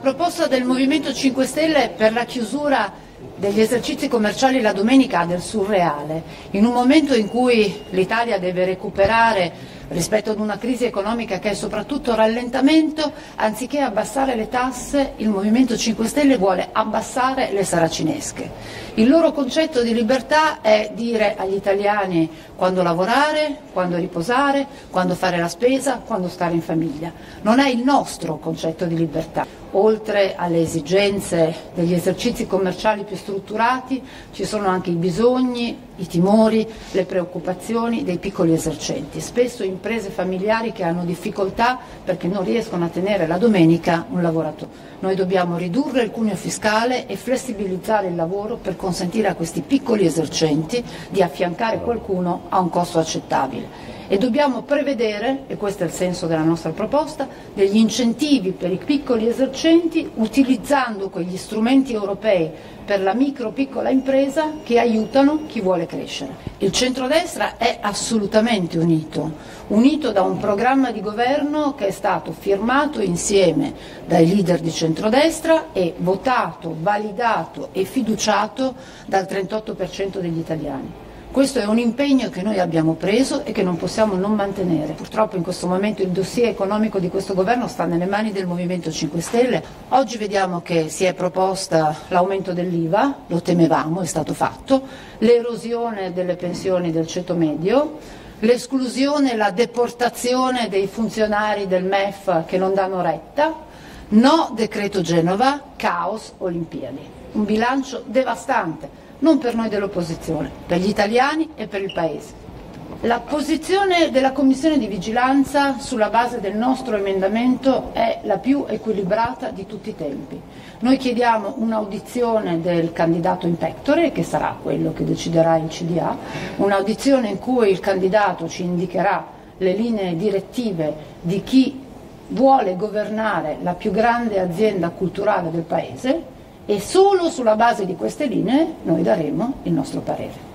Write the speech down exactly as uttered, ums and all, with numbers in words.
Proposta del Movimento cinque Stelle per la chiusura degli esercizi commerciali la domenica del surreale, in un momento in cui l'Italia deve recuperare rispetto ad una crisi economica che è soprattutto rallentamento, anziché abbassare le tasse, il Movimento cinque Stelle vuole abbassare le saracinesche. Il loro concetto di libertà è dire agli italiani quando lavorare, quando riposare, quando fare la spesa, quando stare in famiglia. Non è il nostro concetto di libertà. Oltre alle esigenze degli esercizi commerciali più strutturati, ci sono anche i bisogni, i timori, le preoccupazioni dei piccoli esercenti, spesso imprese familiari che hanno difficoltà perché non riescono a tenere la domenica un lavoratore. Noi dobbiamo ridurre il cuneo fiscale e flessibilizzare il lavoro per consentire a questi piccoli esercenti di affiancare qualcuno a un costo accettabile. E dobbiamo prevedere, e questo è il senso della nostra proposta, degli incentivi per i piccoli esercenti utilizzando quegli strumenti europei per la micro-piccola impresa che aiutano chi vuole crescere. Il centrodestra è assolutamente unito, unito da un programma di governo che è stato firmato insieme dai leader di centrodestra e votato, validato e fiduciato dal trentotto per cento degli italiani. Questo è un impegno che noi abbiamo preso e che non possiamo non mantenere. Purtroppo in questo momento il dossier economico di questo governo sta nelle mani del Movimento cinque Stelle. Oggi vediamo che si è proposta l'aumento dell'I V A, lo temevamo, è stato fatto, l'erosione delle pensioni del ceto medio, l'esclusione e la deportazione dei funzionari del M E F che non danno retta, no decreto Genova, caos Olimpiadi. Un bilancio devastante. Non per noi dell'opposizione, per gli italiani e per il Paese. La posizione della Commissione di vigilanza sulla base del nostro emendamento è la più equilibrata di tutti i tempi. Noi chiediamo un'audizione del candidato in pectore, che sarà quello che deciderà il C D A, un'audizione in cui il candidato ci indicherà le linee direttive di chi vuole governare la più grande azienda culturale del Paese, e solo sulla base di queste linee noi daremo il nostro parere.